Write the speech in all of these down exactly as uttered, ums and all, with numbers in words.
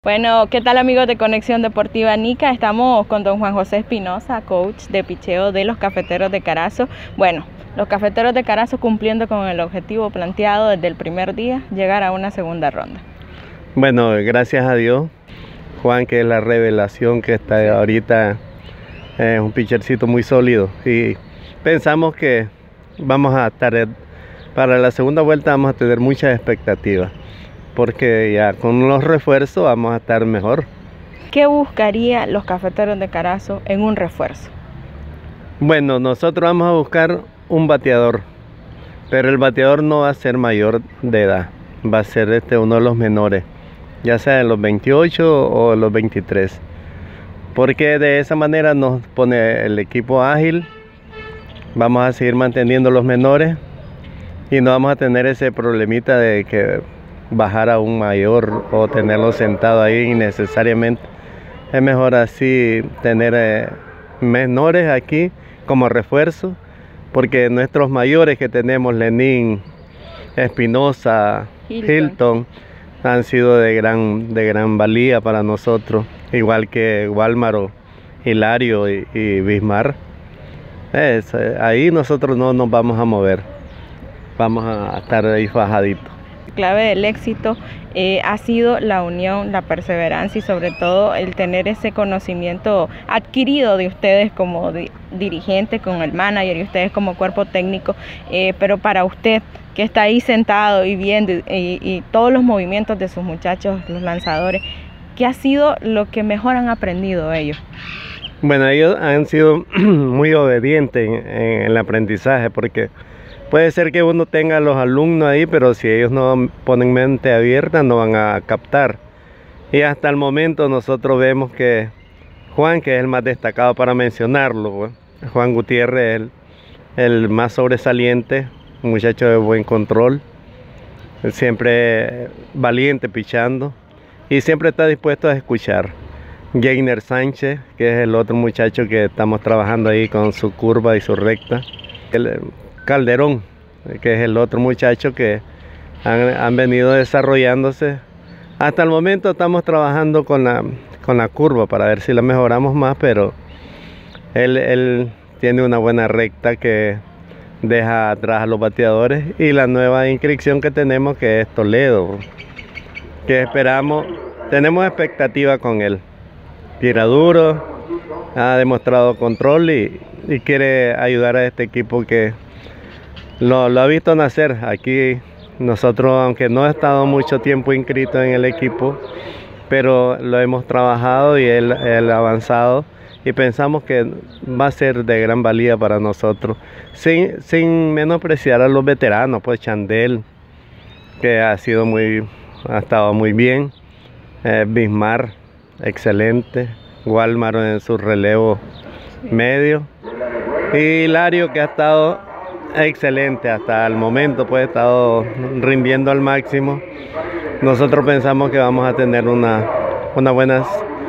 Bueno, ¿qué tal amigos de Conexión Deportiva Nica? Estamos con don Juan José Espinosa, coach de picheo de los Cafeteros de Carazo. Bueno, los Cafeteros de Carazo cumpliendo con el objetivo planteado desde el primer día, llegar a una segunda ronda. Bueno, gracias a Dios, Juan, que es la revelación que está ahorita, es un pitchercito muy sólido y pensamos que vamos a estar, para la segunda vuelta vamos a tener muchas expectativas, porque ya con los refuerzos vamos a estar mejor. ¿Qué buscaría los Cafeteros de Carazo en un refuerzo? Bueno, nosotros vamos a buscar un bateador, pero el bateador no va a ser mayor de edad, va a ser este uno de los menores, ya sea de los veintiocho o los veintitrés, porque de esa manera nos pone el equipo ágil. Vamos a seguir manteniendo los menores y no vamos a tener ese problemita de que bajar a un mayor o tenerlo sentado ahí innecesariamente. Es mejor así tener eh, menores aquí como refuerzo, porque nuestros mayores que tenemos, Lenín, Espinosa, Hilton. Hilton, han sido de gran, de gran valía para nosotros, igual que Walmaro, Hilario y, y Bismar. Es, ahí nosotros no nos vamos a mover, vamos a estar ahí fajaditos. Clave del éxito eh, ha sido la unión, la perseverancia y sobre todo el tener ese conocimiento adquirido de ustedes como di dirigente con el manager y ustedes como cuerpo técnico, eh, pero para usted que está ahí sentado y viendo y, y, y todos los movimientos de sus muchachos, los lanzadores, ¿qué ha sido lo que mejor han aprendido ellos? Bueno, ellos han sido muy obedientes en, en el aprendizaje, porque puede ser que uno tenga a los alumnos ahí, pero si ellos no ponen mente abierta no van a captar. Y hasta el momento nosotros vemos que Juan, que es el más destacado para mencionarlo, Juan Gutiérrez, el, el más sobresaliente, un muchacho de buen control, siempre valiente pichando y siempre está dispuesto a escuchar. Jainer Sánchez, que es el otro muchacho que estamos trabajando ahí con su curva y su recta. El Calderón, que es el otro muchacho que han, han venido desarrollándose. Hasta el momento estamos trabajando con la, con la curva para ver si la mejoramos más, pero él, él tiene una buena recta que deja atrás a los bateadores, y la nueva inscripción que tenemos, que es Toledo, que esperamos, tenemos expectativa con él. Tira duro, ha demostrado control y, y quiere ayudar a este equipo que lo, lo ha visto nacer. Aquí nosotros, aunque no ha estado mucho tiempo inscrito en el equipo, pero lo hemos trabajado y él, él ha avanzado y pensamos que va a ser de gran valía para nosotros, sin, sin menospreciar a los veteranos, pues Chandel, que ha sido muy, ha estado muy bien, eh, Bismar, excelente, Walmaro en su relevo medio, y Hilario, que ha estado excelente hasta el momento, pues ha estado rindiendo al máximo. Nosotros pensamos que vamos a tener una, una buena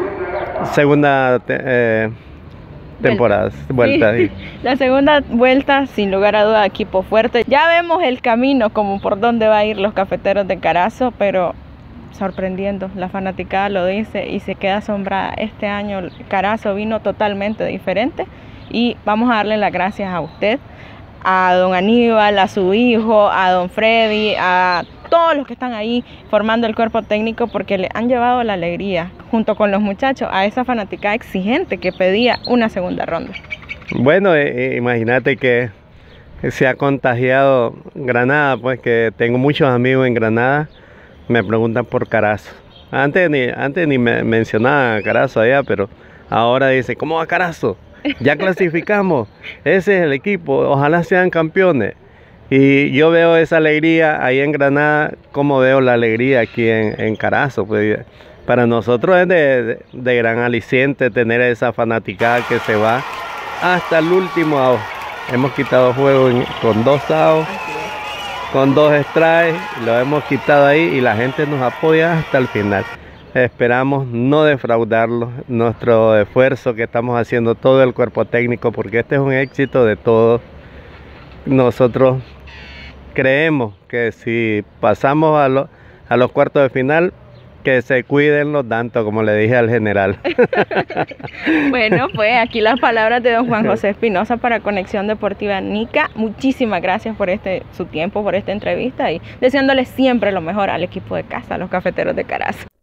segunda te, eh, temporada, vuelta. Sí, la segunda vuelta sin lugar a duda equipo fuerte. Ya vemos el camino como por dónde va a ir los Cafeteros de Carazo, pero sorprendiendo, la fanaticada lo dice y se queda asombrada. Este año Carazo vino totalmente diferente y vamos a darle las gracias a usted, a don Aníbal, a su hijo, a don Freddy, a todos los que están ahí formando el cuerpo técnico, porque le han llevado la alegría junto con los muchachos a esa fanaticada exigente que pedía una segunda ronda. Bueno, eh, imagínate que se ha contagiado Granada, pues que tengo muchos amigos en Granada. Me preguntan por Carazo. Antes ni, antes ni me mencionaba Carazo allá, pero ahora dice, ¿cómo va Carazo? Ya clasificamos, ese es el equipo, ojalá sean campeones. Y yo veo esa alegría ahí en Granada, como veo la alegría aquí en, en Carazo. Pues para nosotros es de, de, de gran aliciente tener esa fanaticada que se va hasta el último out. Hemos quitado juego en, con dos outs, con dos strikes, lo hemos quitado ahí y la gente nos apoya hasta el final. Esperamos no defraudarlos, nuestro esfuerzo que estamos haciendo todo el cuerpo técnico, porque este es un éxito de todos. Nosotros creemos que si pasamos a, lo, a los cuartos de final, que se cuiden los tanto, como le dije al general. Bueno, pues aquí las palabras de don Juan José Espinosa para Conexión Deportiva Nica. Muchísimas gracias por este su tiempo, por esta entrevista y deseándole siempre lo mejor al equipo de casa, a los Cafeteros de Carazo.